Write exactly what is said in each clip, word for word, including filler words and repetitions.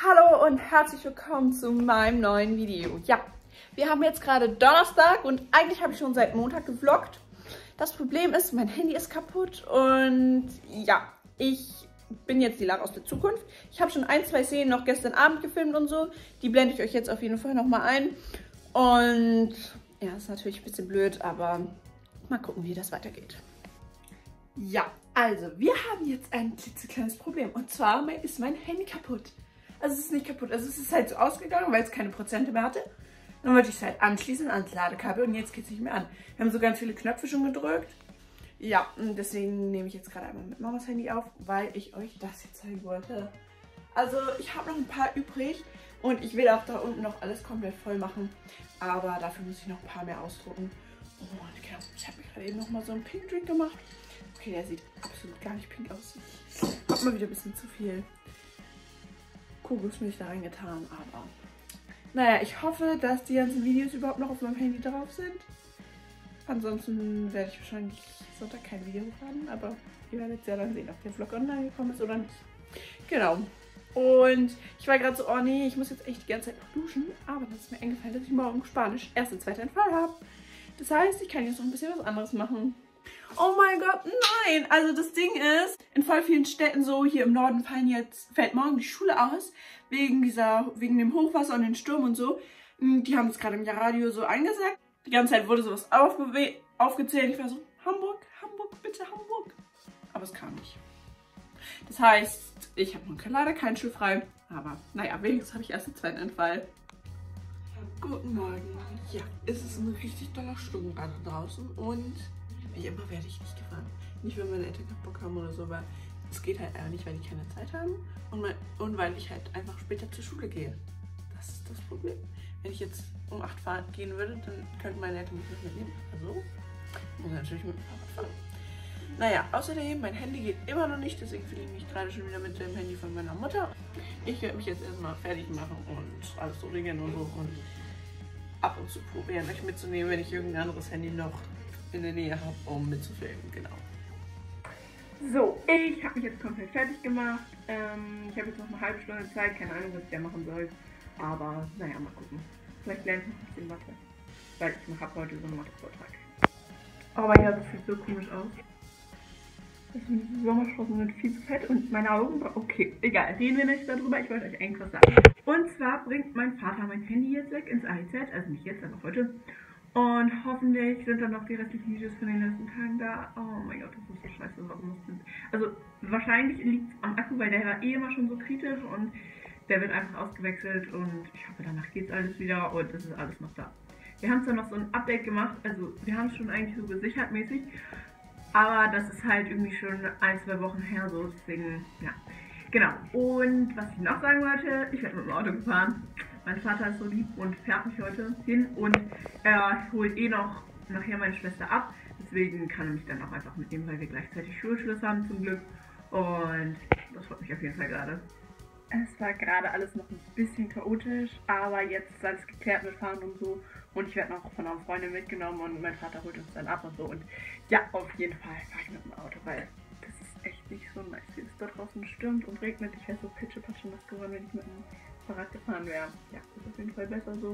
Hallo und herzlich willkommen zu meinem neuen Video. Ja, wir haben jetzt gerade Donnerstag und eigentlich habe ich schon seit Montag gevloggt. Das Problem ist, mein Handy ist kaputt und ja, ich bin jetzt die Lara aus der Zukunft. Ich habe schon ein, zwei Szenen noch gestern Abend gefilmt und so. Die blende ich euch jetzt auf jeden Fall nochmal ein. Und ja, ist natürlich ein bisschen blöd, aber mal gucken, wie das weitergeht. Ja, also wir haben jetzt ein klitzekleines Problem und zwar ist mein Handy kaputt. Also es ist nicht kaputt, also es ist halt so ausgegangen, weil es keine Prozente mehr hatte. Dann wollte ich es halt anschließen ans Ladekabel und jetzt geht es nicht mehr an. Wir haben so ganz viele Knöpfe schon gedrückt. Ja, und deswegen nehme ich jetzt gerade einmal mit Mamas Handy auf, weil ich euch das jetzt zeigen wollte. Also ich habe noch ein paar übrig und ich will auch da unten noch alles komplett voll machen. Aber dafür muss ich noch ein paar mehr ausdrucken. Und genau, ich habe mir gerade eben noch mal so einen Pink Drink gemacht. Okay, der sieht absolut gar nicht pink aus. Ich habe mal wieder ein bisschen zu viel Kokosmilch da reingetan, aber naja, ich hoffe, dass die ganzen Videos überhaupt noch auf meinem Handy drauf sind. Ansonsten werde ich wahrscheinlich Sonntag kein Video hochladen, aber ihr werdet ja dann sehen, ob der Vlog online gekommen ist oder nicht. Genau. Und ich war gerade so, oh nee, ich muss jetzt echt die ganze Zeit noch duschen, aber dann ist mir eingefallen, dass ich morgen Spanisch erste, zweite Entfall habe. Das heißt, ich kann jetzt noch ein bisschen was anderes machen. Oh mein Gott, nein! Also das Ding ist, in voll vielen Städten so, hier im Norden fallen jetzt, fällt morgen die Schule aus, wegen dieser, wegen dem Hochwasser und den Sturm und so. Die haben es gerade im Radio so angesagt. Die ganze Zeit wurde sowas aufgezählt. Ich war so, Hamburg, Hamburg, bitte Hamburg. Aber es kam nicht. Das heißt, ich habe nun leider keinen schulfrei. Aber naja, wenigstens habe ich erst den zweiten Entfall. Guten Morgen. Ja, es ist ein richtig toller Sturm gerade draußen und wie immer werde ich nicht gefahren. Nicht, wenn meine Eltern keinen Bock haben oder so, weil es geht halt einfach nicht, weil die keine Zeit haben und, mein, und weil ich halt einfach später zur Schule gehe. Das ist das Problem. Wenn ich jetzt um acht fahren gehen würde, dann könnten meine Eltern mich nicht mitnehmen. Also muss ich natürlich mit dem Fahrrad fahren. Naja, außerdem, mein Handy geht immer noch nicht, deswegen fühle ich mich gerade schon wieder mit dem Handy von meiner Mutter. Ich werde mich jetzt erstmal fertig machen und alles so regeln und so und ab und zu probieren, euch mitzunehmen, wenn ich irgendein anderes Handy noch in der Nähe habe, um mitzufilmen, genau. So, ich habe mich jetzt komplett fertig gemacht. Ähm, ich habe jetzt noch eine halbe Stunde Zeit, keine Ahnung, was ich da machen soll. Aber naja, mal gucken. Vielleicht lerne ich noch ein bisschen Mathe. Weil ich habe heute so einen Mathe-Vortrag. Oh mein Gott, das sieht so komisch aus. Das sind diese Sommersprossen sind viel zu fett und meine Augen... Okay, egal, reden wir nicht darüber. Ich wollte euch eigentlich was sagen. Und zwar bringt mein Vater mein Handy jetzt weg ins A I Z. Also nicht jetzt, aber heute. Und hoffentlich sind dann noch die restlichen Videos von den letzten Tagen da. Oh mein Gott, das ist so scheiße. Warum das denn? Also wahrscheinlich liegt es am Akku, weil der war eh immer schon so kritisch und der wird einfach ausgewechselt und ich hoffe, danach geht es alles wieder und es ist alles noch da. Wir haben zwar noch so ein Update gemacht, also wir haben es schon eigentlich so gesichert mäßig, aber das ist halt irgendwie schon ein, zwei Wochen her so, deswegen, ja. Genau, und was ich noch sagen wollte, ich werde mit dem Auto gefahren. Mein Vater ist so lieb und fährt mich heute hin und er holt eh noch nachher meine Schwester ab. Deswegen kann er mich dann auch einfach mitnehmen, weil wir gleichzeitig Schulschluss haben zum Glück. Und das freut mich auf jeden Fall gerade. Es war gerade alles noch ein bisschen chaotisch, aber jetzt ist alles geklärt mit Fahren und so. Und ich werde noch von einer Freundin mitgenommen und mein Vater holt uns dann ab und so. Und ja, auf jeden Fall fahre ich mit dem Auto, weil das ist echt nicht so nice, wie es da draußen stürmt und regnet. Ich wäre so pitschepatsche nass geworden, wenn ich mit dem Fahrrad gefahren wäre. Ja, ist auf jeden Fall besser so.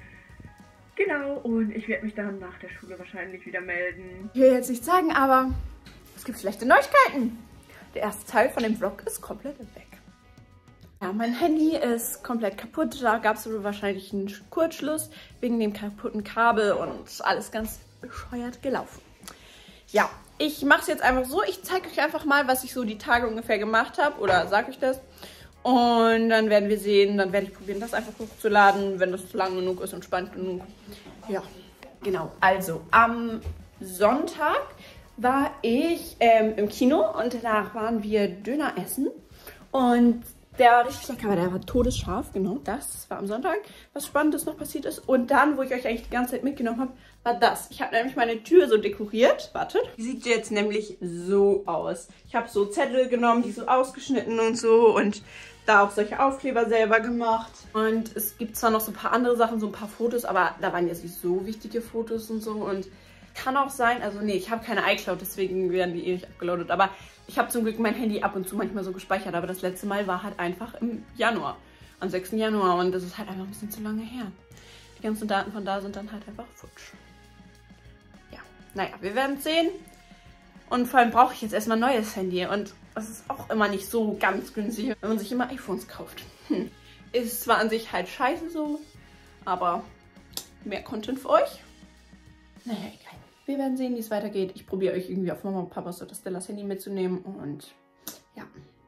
Genau, und ich werde mich dann nach der Schule wahrscheinlich wieder melden. Ich will jetzt nicht sagen, aber es gibt schlechte Neuigkeiten. Der erste Teil von dem Vlog ist komplett weg. Ja, mein Handy ist komplett kaputt. Da gab es wahrscheinlich einen Kurzschluss wegen dem kaputten Kabel und alles ganz bescheuert gelaufen. Ja, ich mache es jetzt einfach so. Ich zeige euch einfach mal, was ich so die Tage ungefähr gemacht habe oder sage euch das. Und dann werden wir sehen, dann werde ich probieren, das einfach hochzuladen, wenn das lang genug ist und spannend genug. Ja, genau. Also, am Sonntag war ich ähm, im Kino und danach waren wir Döner essen. Und der war richtig lecker, aber der war todesscharf, genau, das war am Sonntag, was Spannendes noch passiert ist. Und dann, wo ich euch eigentlich die ganze Zeit mitgenommen habe, war das. Ich habe nämlich meine Tür so dekoriert, wartet. Die sieht jetzt nämlich so aus. Ich habe so Zettel genommen, die so ausgeschnitten und so und da auch solche Aufkleber selber gemacht. Und es gibt zwar noch so ein paar andere Sachen, so ein paar Fotos, aber da waren jetzt nicht so wichtige Fotos und so. Und kann auch sein, also nee, ich habe keine iCloud, deswegen werden die eh nicht abgeloadet. Aber ich habe zum Glück mein Handy ab und zu manchmal so gespeichert, aber das letzte Mal war halt einfach im Januar. am sechsten Januar und das ist halt einfach ein bisschen zu lange her. Die ganzen Daten von da sind dann halt einfach futsch. Ja, naja, wir werden sehen. Und vor allem brauche ich jetzt erstmal ein neues Handy und das ist auch immer nicht so ganz günstig, wenn man sich immer iPhones kauft. Hm. Ist zwar an sich halt scheiße so, aber mehr Content für euch. Naja, egal. Wir werden sehen, wie es weitergeht. Ich probiere euch irgendwie auf Mama und Papas oder Stellas Handy mitzunehmen und ja.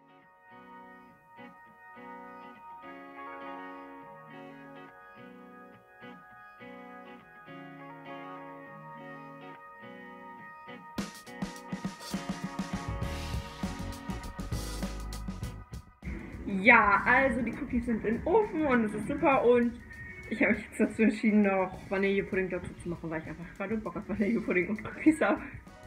Ja, also die Cookies sind im Ofen und es ist super und ich habe mich jetzt dazu entschieden, noch Vanillepudding dazu zu machen, weil ich einfach gerade Bock auf Vanillepudding und Cookies habe.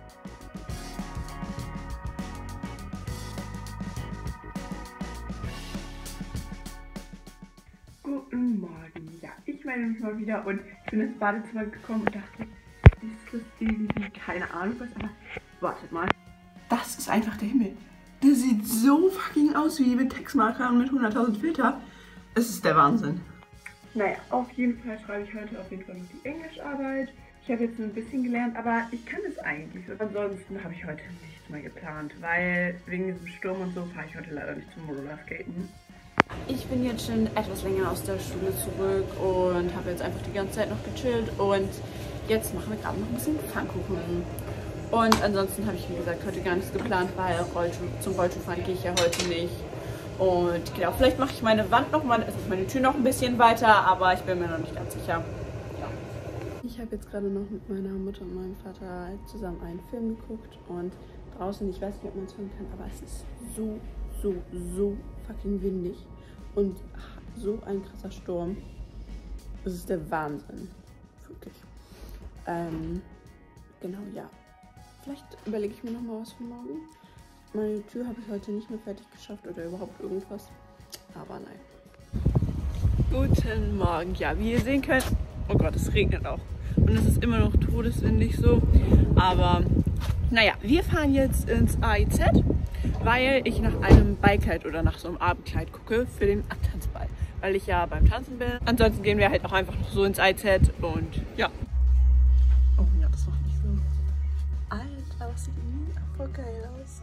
Guten Morgen, ja, ich meine mich mal wieder und ich bin ins Badezimmer gekommen und dachte, ist das irgendwie, keine Ahnung was, aber wartet mal. Das ist einfach der Himmel. Der sieht so fucking aus wie mit Textmarker und mit hunderttausend Filter. Es ist der Wahnsinn. Naja, auf jeden Fall schreibe ich heute auf jeden Fall noch die Englischarbeit. Ich habe jetzt ein bisschen gelernt, aber ich kann es eigentlich. Ansonsten habe ich heute nichts mehr geplant, weil wegen diesem Sturm und so fahre ich heute leider nicht zum Rollerskaten. Ich bin jetzt schon etwas länger aus der Schule zurück und habe jetzt einfach die ganze Zeit noch gechillt und jetzt machen wir gerade noch ein bisschen Pfannkuchen. Und ansonsten habe ich, wie gesagt, heute gar nichts geplant, weil Rollschuh, zum Rollschuhfahren gehe ich ja heute nicht. Und genau, vielleicht mache ich meine Wand noch mal, also meine Tür noch ein bisschen weiter, aber ich bin mir noch nicht ganz sicher. Ja. Ich habe jetzt gerade noch mit meiner Mutter und meinem Vater zusammen einen Film geguckt und draußen, ich weiß nicht, ob man es hören kann, aber es ist so, so, so fucking windig und so ein krasser Sturm. Das ist der Wahnsinn. Wirklich. Ähm, genau, ja. Vielleicht überlege ich mir noch mal was für morgen. Meine Tür habe ich heute nicht mehr fertig geschafft oder überhaupt irgendwas. Aber nein. Guten Morgen. Ja, wie ihr sehen könnt, oh Gott, es regnet auch. Und es ist immer noch todeswindig so. Aber naja, wir fahren jetzt ins A I Z, weil ich nach einem Ballkleid oder nach so einem Abendkleid gucke für den Abtanzball. Weil ich ja beim Tanzen bin. Ansonsten gehen wir halt auch einfach noch so ins A I Z und ja. Oh ja, das macht nicht so. Alter, das sieht voll geil aus.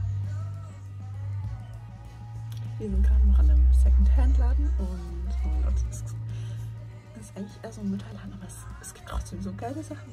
Wir sind gerade noch an einem Second-Hand-Laden und oh mein Gott, das ist, das ist eigentlich eher so ein Mütterladen, aber es, es gibt trotzdem so geile Sachen.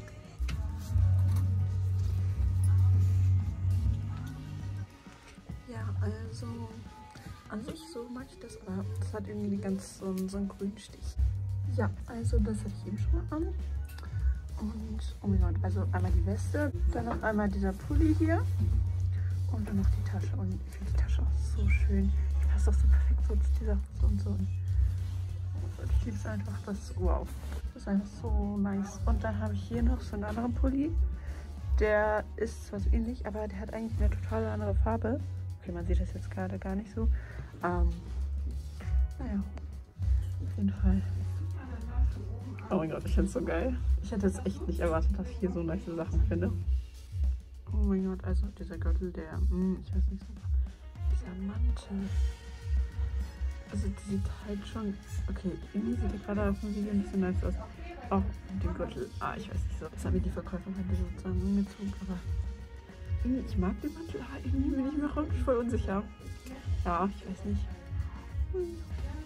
Ja, also an sich so mag ich das, aber das hat irgendwie ganz so, so einen grünen Stich. Ja, also das hatte ich eben schon mal an. Und oh mein Gott, also einmal die Weste, dann noch einmal dieser Pulli hier und dann noch die Tasche. Und ich finde die Tasche auch so schön. Die passt auch so perfekt so zu dieser Hose und so. Und ich liebe es einfach, das ist wow. Das ist einfach so nice. Und dann habe ich hier noch so einen anderen Pulli. Der ist zwar so ähnlich, aber der hat eigentlich eine total andere Farbe. Okay, man sieht das jetzt gerade gar nicht so. Ähm, naja, auf jeden Fall. Oh mein Gott, ich finde es so geil. Ich hätte jetzt echt nicht erwartet, dass ich hier so nice Sachen finde. Oh mein Gott, also dieser Gürtel, der, mh, ich weiß nicht so, dieser Mantel. Also die sieht halt schon, okay, irgendwie sieht die gerade auf dem Video nicht so nice aus. Auch mit dem Gürtel, ah, ich weiß nicht so. Das hat mir die Verkäuferin halt sozusagen angezogen, aber irgendwie, ich mag den Mantel, aber irgendwie bin ich mir auch wirklich voll unsicher. Ja, ich weiß nicht. Hm.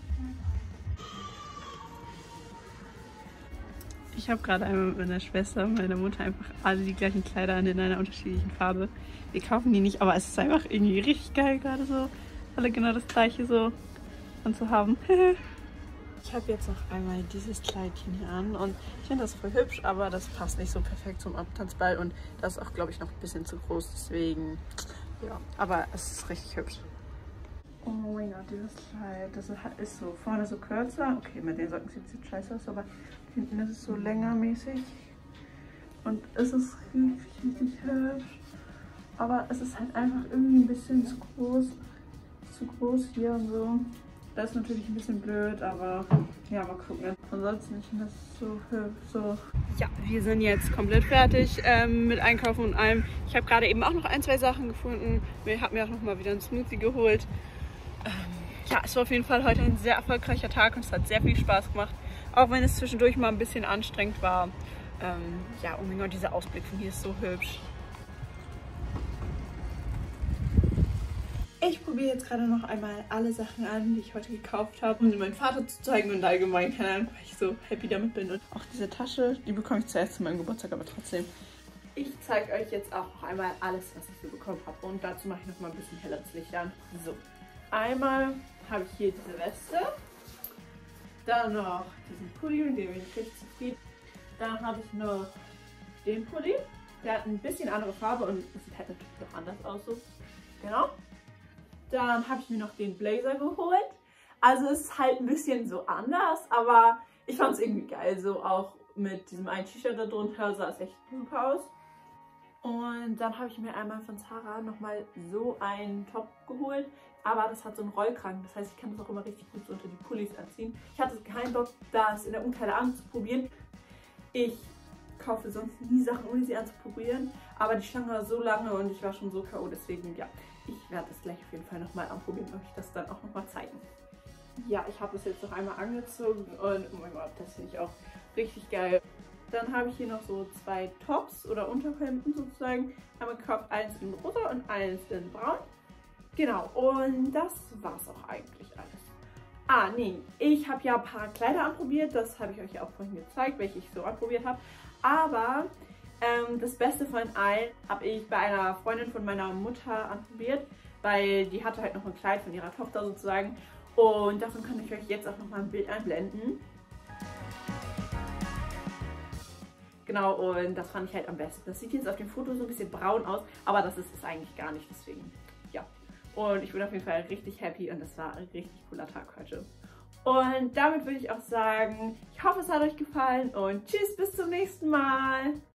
Ich habe gerade einmal mit meiner Schwester und meiner Mutter einfach alle die gleichen Kleider an in einer unterschiedlichen Farbe. Wir kaufen die nicht, aber es ist einfach irgendwie richtig geil, gerade so alle genau das gleiche so anzuhaben. Ich habe jetzt noch einmal dieses Kleidchen hier an und ich finde das voll hübsch, aber das passt nicht so perfekt zum Abtanzball und das ist auch, glaube ich, noch ein bisschen zu groß, deswegen, ja, aber es ist richtig hübsch. Oh mein Gott, dieses Kleid, das ist so vorne so kürzer, okay, mit den Socken sieht es jetzt scheiße aus, aber hinten ist es so längermäßig und es ist richtig, richtig hübsch, aber es ist halt einfach irgendwie ein bisschen zu groß, zu groß hier und so. Das ist natürlich ein bisschen blöd, aber ja, mal gucken. Ansonsten, ich finde das so hübsch, so. Ja, wir sind jetzt komplett fertig ähm, mit Einkaufen und allem. Ich habe gerade eben auch noch ein, zwei Sachen gefunden. Ich habe mir auch noch mal wieder einen Smoothie geholt. Ähm, ja, ja, es war auf jeden Fall heute ein sehr erfolgreicher Tag und es hat sehr viel Spaß gemacht. Auch wenn es zwischendurch mal ein bisschen anstrengend war. Ähm, ja, oh mein Gott, dieser Ausblick von hier ist so hübsch. Ich probiere jetzt gerade noch einmal alle Sachen an, die ich heute gekauft habe, um sie meinem Vater zu zeigen und allgemein, keine Ahnung, weil ich so happy damit bin. Und auch diese Tasche, die bekomme ich zuerst zu meinem Geburtstag, aber trotzdem. Ich zeige euch jetzt auch noch einmal alles, was ich so bekommen habe. Und dazu mache ich noch mal ein bisschen helleres Licht an. So, einmal habe ich hier diese Weste. Dann noch diesen Pulli, mit dem bin ich richtig zufrieden. Dann habe ich noch den Pulli. Der hat ein bisschen andere Farbe und sieht halt natürlich noch anders aus. So. Genau. Dann habe ich mir noch den Blazer geholt. Also es ist halt ein bisschen so anders, aber ich fand es irgendwie geil. So auch mit diesem einen T-Shirt da drunter sah es echt super aus. Und dann habe ich mir einmal von Zara nochmal so einen Top geholt. Aber das hat so einen Rollkragen. Das heißt, ich kann das auch immer richtig gut so unter die Pullis anziehen. Ich hatte keinen Bock, das in der Umkleide anzuprobieren. Ich kaufe sonst nie Sachen, ohne sie anzuprobieren. Aber die Schlange war so lange und ich war schon so K O. Deswegen, ja, ich werde das gleich auf jeden Fall nochmal anprobieren und euch das dann auch nochmal zeigen. Ja, ich habe es jetzt noch einmal angezogen und oh mein Gott, das finde ich auch richtig geil. Dann habe ich hier noch so zwei Tops oder Unterhemden sozusagen. Einmal gekauft, eins in rosa und eins in braun. Genau, und das war es auch eigentlich alles. Ah, nee, ich habe ja ein paar Kleider anprobiert. Das habe ich euch ja auch vorhin gezeigt, welche ich so anprobiert habe. Aber ähm, das Beste von allen habe ich bei einer Freundin von meiner Mutter anprobiert. Weil die hatte halt noch ein Kleid von ihrer Tochter sozusagen. Und davon kann ich euch jetzt auch nochmal ein Bild einblenden. Genau, und das fand ich halt am besten. Das sieht jetzt auf dem Foto so ein bisschen braun aus, aber das ist es eigentlich gar nicht, deswegen, ja. Und ich bin auf jeden Fall richtig happy und das war ein richtig cooler Tag heute. Und damit würde ich auch sagen, ich hoffe, es hat euch gefallen und tschüss, bis zum nächsten Mal.